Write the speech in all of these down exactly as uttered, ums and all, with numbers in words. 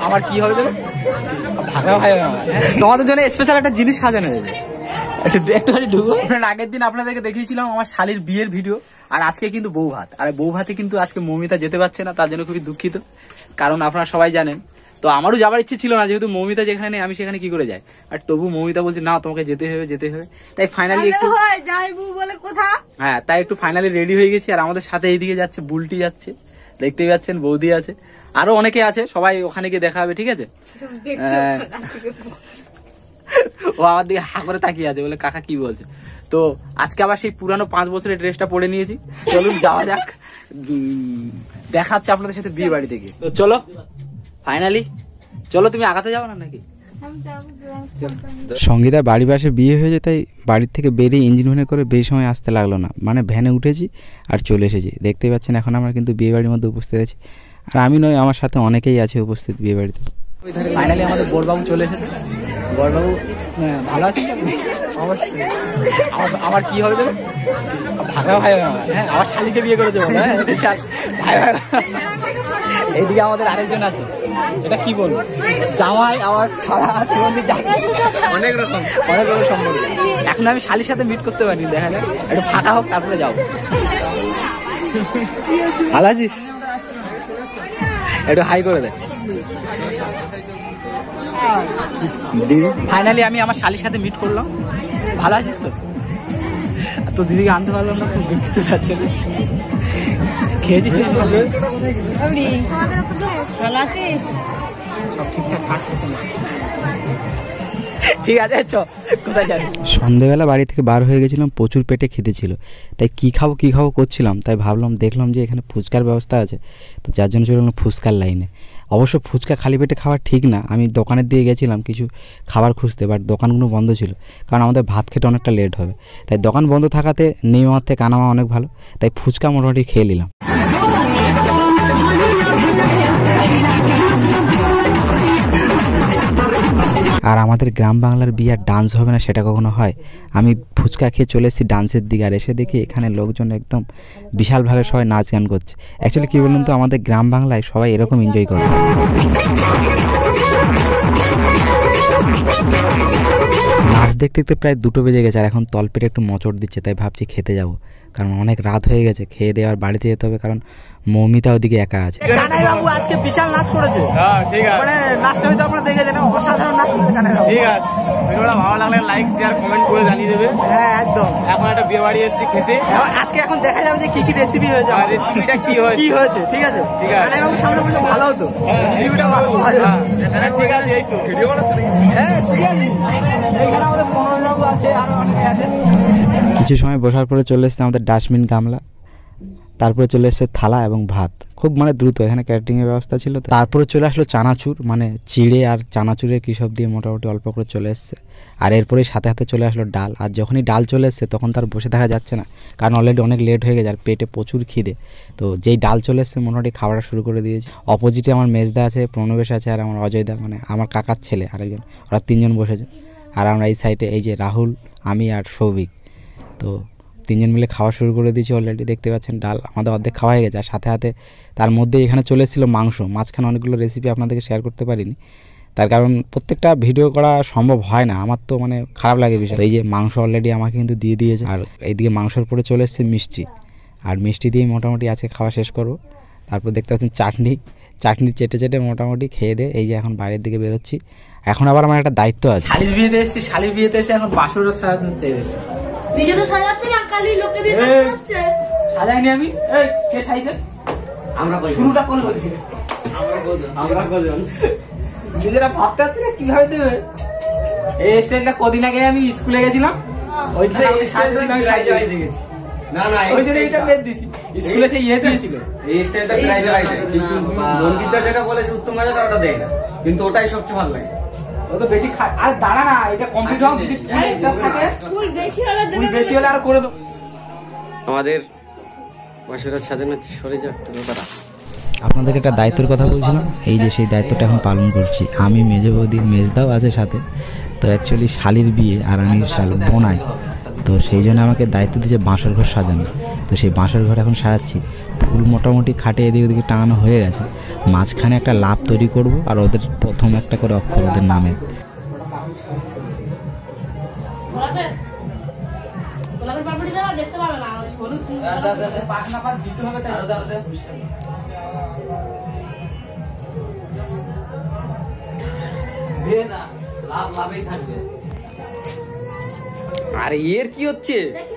আমার কি হবে দেবে ভাগা ভাই তোমাদের জন্য স্পেশাল একটা জিনিস সাজানো হয়েছে একটুখানি ঢুকো। ফ্রেন্ড আগের দিন আপনাদেরকে দেখিয়েছিলাম আমার শালির বিয়ের ভিডিও, আর আজকে কিন্তু বউ ভাত। আর বউ ভাতে কিন্তু আজকে মৌমিতা যেতে পারছে না, তার জন্য খুবই দুঃখিত, কারণ আপনারা সবাই জানেন। তো আমারও যাবার ইচ্ছে ছিল না, যেহেতু মৌমিতা যেখানে আমি সেখানে কি করে যাই, আর তবু মৌমিতা বলছে না তোমাকে যেতে হবে যেতে হবে, তাই ফাইনালি একটু হ্যাঁ তাই একটু ফাইনালি রেডি হয়ে গেছি। আর আমাদের সাথে এইদিকে যাচ্ছে বুলটি যাচ্ছে, দেখতেই পাচ্ছেন, বৌদি আছে, আরো অনেকে আছে, সবাই ওখানে গিয়ে দেখা হবে, ঠিক আছে। ও আমার দিকে হা করে তাকিয়ে আছে, বলে কাকা কি বলছে। তো আজকে আবার সেই পুরানো পাঁচ বছরের ড্রেসটা পরে নিয়েছি, চলুন যাওয়া যাক, দেখাচ্ছে আপনাদের সাথে বিয়ে বাড়ি থেকে। তো চলো ফাইনালি চলো, তুমি আগাতে যাবো না নাকি? সঙ্গীতা বাড়ি পাশে বিয়ে হয়েছে, তাই বাড়ির থেকে বেরিয়ে ইঞ্জিন ভ্যানে করে বেশি সময় আসতে লাগলো না, মানে ভ্যানে উঠেছি আর চলে এসেছি। দেখতেই পাচ্ছেন এখন আমরা কিন্তু বিয়ে বাড়ির মধ্যে উপস্থিত আছি, আর আমি নয় আমার সাথে অনেকেই আছে উপস্থিত বিয়ে বাড়িতে। ফাইনালি আমাদের বড়বাবু চলে এসেছে। বড়বাবু ভালো আছে? অবশ্যই। আমার কি হবে দেবে ভাগা ভাই, হ্যাঁ আমার শালিকে বিয়ে করে দেবো। হ্যাঁ ভাই ভাই। এইদিকে আমাদের আরেকজন আছে, এটা কি বলবো, জামাই আমার অনেক রকম অনেক রকম সম্পর্ক। এখন আমি শালির সাথে মিট করতে পারিনি, দেখা যাক একটু ফাঁকা হোক তারপরে যাবো। ভালো আছিস? একটু হাই করে দে। ফাইনালি আমি আমার শালির সাথে মিট করলাম। ভালো আছিস তো? তো দিদিকে আনতে পারলাম না, খুব দুঃখিত যাচ্ছে। খেয়েছিস? সব ঠিকঠাক থাকছে তো? ঠিক আছে, চ কোথায় যাবি? সন্ধেবেলা বাড়ি থেকে বার হয়ে গেছিলাম, প্রচুর পেটে খেতে ছিল, তাই কী খাবো কী খাবো করছিলাম, তাই ভাবলাম দেখলাম যে এখানে ফুচকার ব্যবস্থা আছে, তো যার জন্য চলে গেলাম ফুচকার লাইনে। অবশ্য ফুচকা খালি পেটে খাওয়া ঠিক না, আমি দোকানের দিয়ে গেছিলাম কিছু খাবার খুঁজতে, বাট দোকানগুলো বন্ধ ছিল, কারণ আমাদের ভাত খেতে অনেকটা লেট হবে, তাই দোকান বন্ধ থাকাতে নেওয়ার থেকে কানামা অনেক ভালো, তাই ফুচকা মোটামুটি খেয়ে নিলাম। আর আমাদের গ্রাম বাংলার বিয়ে আর ডান্স হবে না সেটা কখনো হয়? আমি ফুচকা খেয়ে চলে এসেছি ডান্সের দিকে, আর এসে দেখি এখানে লোকজন একদম বিশালভাবে সবাই নাচ গান করছে। অ্যাকচুয়ালি কী বলুন তো, আমাদের গ্রাম বাংলায় সবাই এরকম এনজয় করে। নাচ দেখতে দেখতে প্রায় দুটো বেজে গেছে, আর এখন তলপেটে একটু মোচড় দিচ্ছে, তাই ভাবছি খেতে যাব, কারণ অনেক রাত হয়ে গেছে, খেয়ে দেওয়ার বাড়িতে যেতে হবে, কারণ মৌমিতা ওদিকে একা আছে। কানাই বাবু আজকে বিশাল নাচ করেছে। হ্যাঁ ঠিক আছে, মানে নাচটা হয়তো আপনারা দেখেছেন, অসাধারণ নাচ করেছে কানাই বাবু। ঠিক আছে, ভিডিওটা ভালো লাগলে লাইক শেয়ার কমেন্ট করে জানিয়ে দেবে। হ্যাঁ একদম। এখন একটা বিয়ে বাড়ি এসেছি খেতে, আজকে এখন দেখা যাবে যে কি কি রেসিপি হয়েছে, আর রেসিপিটা কি হয়েছে কি হয়েছে ঠিক আছে ঠিক আছে। কানাই বাবু সামনে বললে ভালো হতো, ভিডিওটা ভালো হয়। হ্যাঁ ঠিক আছে, এই তো ভিডিও বানাচ্ছ নাকি? হ্যাঁ সিরিয়াসলি, এখানে আমাদের পনেরো বাবু আছে, আরো অনেকে আছে। কিছু সময় বসার পরে চলে এসেছে আমাদের ডাস্টবিন গামলা, তারপরে চলে এসেছে থালা এবং ভাত, খুব মানে দ্রুত, এখানে ক্যাটারিংয়ের ব্যবস্থা ছিল। তারপরে চলে আসলো চানাচুর, মানে চিড়ে আর চানাচুরের কী সব দিয়ে মোটামুটি অল্প করে চলে এসছে, আর এরপরেই সাথে সাথে চলে আসলো ডাল। আর যখনই ডাল চলে এসছে তখন তার বসে থাকা যাচ্ছে না, কারণ অলরেডি অনেক লেট হয়ে গেছে আর পেটে প্রচুর খিদে। তো যেই ডাল চলে এসছে মোটামুটি খাওয়াটা শুরু করে দিয়েছে। অপোজিটে আমার মেজদা আছে, প্রণবেশ আছে, আর আমার অজয়দা, মানে আমার কাকার ছেলে আরেকজন, ওরা তিনজন বসেছে। আর আমরা এই সাইডে এই যে রাহুল, আমি আর সৌভিক, তো তিনজন মিলে খাওয়া শুরু করে দিয়েছি অলরেডি। দেখতে পাচ্ছেন ডাল আমাদের অর্ধেক খাওয়া হয়ে গেছে, আর সাথে সাথে তার মধ্যে এখানে চলে এসেছিলো মাংস। মাঝখানে অনেকগুলো রেসিপি আপনাদেরকে শেয়ার করতে পারিনি, তার কারণ প্রত্যেকটা ভিডিও করা সম্ভব হয় না, আমার তো মানে খারাপ লাগে বিষয়। এই যে মাংস অলরেডি আমাকে কিন্তু দিয়ে দিয়েছে, আর এইদিকে মাংসর পরে চলে এসছে মিষ্টি, আর মিষ্টি দিয়েই মোটামুটি আজকে খাওয়া শেষ করবো। তারপর দেখতে পাচ্ছেন চাটনি, চাটনি চেটে চেটে মোটামুটি খেয়ে দে এই যে এখন বাইরের দিকে বেরোচ্ছি। এখন আবার আমার একটা দায়িত্ব আছে, শালির বিয়েতে এসেছি, শালির বিয়েতে এসে এখন বাসর রাত সাজাতে চাই। নিজে তো সাজাচ্ছে না, কালি লোকে দিয়ে সাজাচ্ছে। সাজাইনি আমি, এই কে সাইছে? আমরা কই শুরুটা কোন হইছে? আমরা কোজন আমরা কোজন নিজেরা ভাবতে পারছি না কিভাবে দেবে। এই স্টাইলটা কদিন আগে আমি স্কুলে গেছিলাম, ওইখানে আমি সাজাতে আমি সাইজে আইতে গেছি। না না ওই যে এটা বেদ দিছি স্কুলে, সেই ইয়ে দিয়েছিল এই স্টাইলটা প্রাইজ আইছে, কিন্তু মন্দিরটা যেটা বলেছে উত্তম মজাটা ওটা দেয় না, কিন্তু ওটাই সবচেয়ে ভালো লাগে। ও তো বেশি খায়। আর দাঁড়া না, এটা কমপ্লিট হোক, যদি এক্সট্রা থাকে ফুল বেশি হলে দেবে, ফুল বেশি হলে আর করে দাও। আমাদের বাসরা সাজানো সরে যাক তো ব্যাপারটা। আপনাদেরকে একটা দায়িত্বের কথা বলছিলাম, এই যে সেই দায়িত্বটা এখন পালন করছি আমি। মেজ বৌদি মেজদাও আছে সাথে, তো অ্যাকচুয়ালি শালির বিয়ে আর আমি শাল বোনাই, তো সেই জন্য আমাকে দায়িত্ব দিয়েছে বাঁশর ঘর সাজানো। তো সেই বাঁশর ঘর এখন সাজাচ্ছি, ফুল মোটামুটি খাটে এদিকে ওদিকে টাঙানো হয়ে গেছে। মাঝখানে একটা লাভ তৈরি করব আর ওদের প্রথম একটা করে অক্ষর ওদের নামের। আরে এর কি হচ্ছে?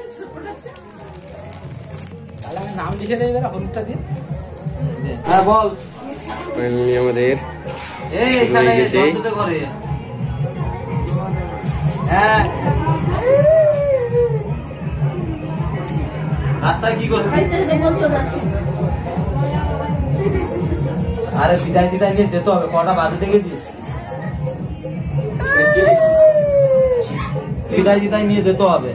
আমি নাম লিখে দেবে হলুদটা দিয়ে। হ্যাঁ বল। আমাদের এই এখানে বন্ধুতে করে। হ্যাঁ রাস্তায় কি করছিস? আরে বিদায় বিদায় নিয়ে যেতে হবে। কটা বাজে গেছিস? বিদায় বিদায় নিয়ে যেতে হবে।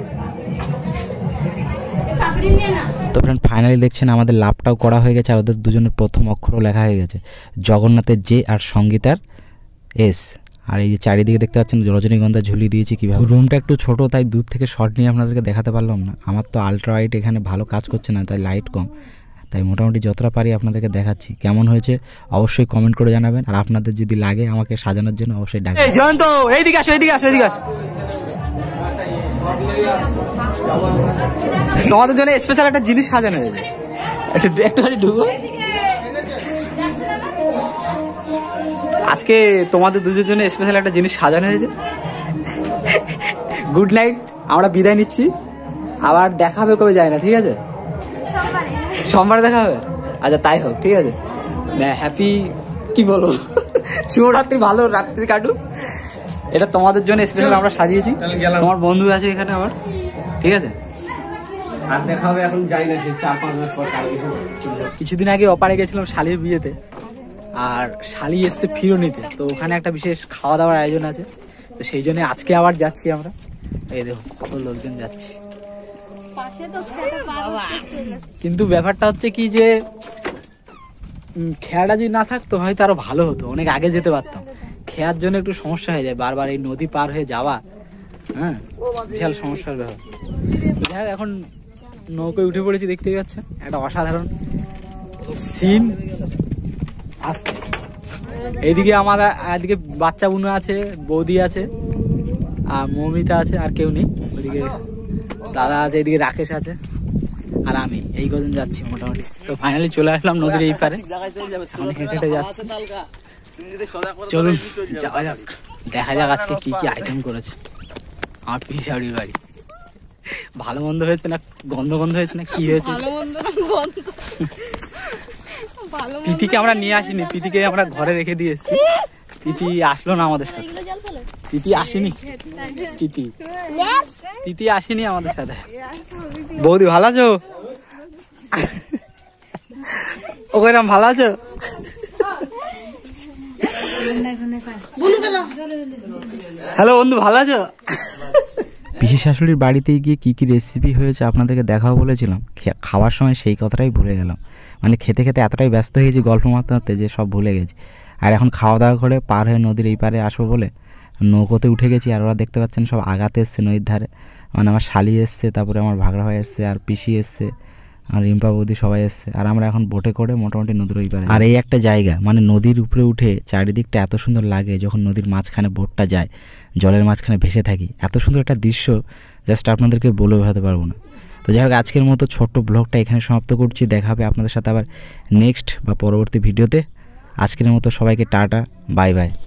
তো ফ্রেন্ড ফাইনালি দেখছেন আমাদের লাভটাও করা হয়ে গেছে আর ওদের দুজনের প্রথম অক্ষরও লেখা হয়ে গেছে, জগন্নাথের জে আর সঙ্গীতার এস। আর এই যে চারিদিকে দেখতে পাচ্ছেন রজনীগন্ধা ঝুলিয়ে দিয়েছি কীভাবে। রুমটা একটু ছোট, তাই দূর থেকে শর্ট নিয়ে আপনাদেরকে দেখাতে পারলাম না। আমার তো আলট্রা ওয়াইড এখানে ভালো কাজ করছে না, তাই লাইট কম, তাই মোটামুটি যতটা পারি আপনাদেরকে দেখাচ্ছি। কেমন হয়েছে অবশ্যই কমেন্ট করে জানাবেন, আর আপনাদের যদি লাগে আমাকে সাজানোর জন্য অবশ্যই ডাকবেন। জয়ন্ত এইদিকে আসো, এইদিকে আসো, এইদিকে আসো। তোমাদের জন্য স্পেশাল একটা জিনিস সাজানো হয়েছে, একটু একটু ঢুকো। আজকে তোমাদের দুজনের জন্য স্পেশাল একটা জিনিস সাজানো হয়েছে। গুড নাইট, আমরা বিদায় নিচ্ছি। আবার দেখা হবে কবে যায় না, ঠিক আছে? সোমবারে দেখা হবে। আচ্ছা তাই হোক, ঠিক আছে। হ্যাপি কি বলবো, শুভরাত্রি, ভালো রাত্রি কাটুক। এটা তোমাদের জন্য স্পেশাল আমরা সাজিয়েছি। তোমার বন্ধু আছে এখানে আবার, ঠিক আছে? আর দেখা হবে এখন যাই না, চার পাঁচ মাস পর। কিছুদিন আগে অপারে গেছিলাম শালির বিয়েতে, আর শালি এসছে ফিরনিতে। তো ওখানে একটা বিশেষ খাওয়া দাওয়ার আয়োজন আছে, তো সেই জন্য আজকে আবার যাচ্ছি আমরা। এই দেখো কত লোকজন যাচ্ছি। কিন্তু ব্যাপারটা হচ্ছে কি যে খেয়াটা যদি না থাকতো হয়তো আরো ভালো হতো, অনেক আগে যেতে পারতাম। খেয়ার জন্য একটু সমস্যা হয়ে যায়, বারবার এই নদী পার হয়ে যাওয়া, হ্যাঁ বিশাল সমস্যার ব্যাপার। যাই হোক, এখন নৌকোয় উঠে পড়েছি, দেখতে পাচ্ছেন একটা অসাধারণ সিন আসছে। এইদিকে আমার এদিকে বাচ্চা বুনো আছে, বৌদি আছে, আর মৌমিতা আছে, আর কেউ নেই। ওইদিকে দাদা আছে, এইদিকে রাকেশ আছে, আর আমি। এই কদিন যাচ্ছি মোটামুটি। তো ফাইনালি চলে আসলাম নদীর এই পারে, হেঁটে হেঁটে যাচ্ছি। চলুন যাওয়া যাক, দেখা যাক আজকে কি কি আইটেম করেছে আমার পিসাউড়ির বাড়ি। ভালো মন্দ হয়েছে না গন্ধ গন্ধ হয়েছে না কি হয়েছে? পিতিকে আমরা নিয়ে আসিনি, পিতিকে আমরা ঘরে রেখে দিয়ে এসেছি। পিতি আসলো না আমাদের সাথে, পিতি আসেনি, পিতি পিতি আসেনি আমাদের সাথে। বৌদি ভালো আছো? ওরকম ভালো আছো? হ্যালো বন্ধু, ভালো আছো? পিসি শাশুড়ির বাড়িতে গিয়ে কী কী রেসিপি হয়েছে আপনাদেরকে দেখাবো বলেছিলাম, খাওয়ার সময় সেই কথাটাই ভুলে গেলাম। মানে খেতে খেতে এতটাই ব্যস্ত হয়েছি গল্প মারতে মারতে যে সব ভুলে গেছি। আর এখন খাওয়া দাওয়া করে পার হয়ে নদীর এই পারে আসবো বলে নৌকোতে উঠে গেছি। আর ওরা দেখতে পাচ্ছেন সব আগাতে এসছে নদীর ধারে। মানে আমার শালি এসছে, তারপরে আমার ভাগড়া ভাই এসছে, আর পিসি এসছে, আর রিম্পা বৌদি সবাই এসছে। আর আমরা এখন বোটে করে মোটামুটি নদীর ওই পারে। আর এই একটা জায়গা, মানে নদীর উপরে উঠে চারিদিকটা এত সুন্দর লাগে যখন নদীর মাঝখানে বোটটা যায়, জলের মাঝখানে ভেসে থাকি। এত সুন্দর একটা দৃশ্য জাস্ট আপনাদেরকে বলে বোঝাতে পারবো না। তো যাই হোক, আজকের মতো ছোট্ট ব্লগটা এখানে সমাপ্ত করছি। দেখা হবে আপনাদের সাথে আবার নেক্সট বা পরবর্তী ভিডিওতে। আজকের মতো সবাইকে টাটা, বাই বাই।